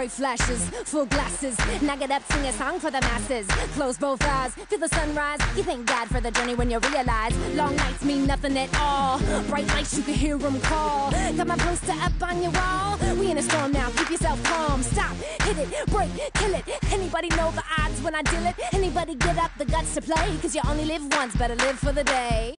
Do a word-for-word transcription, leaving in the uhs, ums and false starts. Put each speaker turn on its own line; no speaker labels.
bright flashes, full glasses. Now get up, sing a song for the masses. Close both eyes, feel the sunrise. You thank God for the journey when you realize long nights mean nothing at all. Bright lights, you can hear them call. Got my poster up on your wall. We in a storm now, keep yourself calm. Stop, hit it, break, kill it. Anybody know the odds when I deal it? Anybody get up the guts to play? Cause you only live once, better live for the day.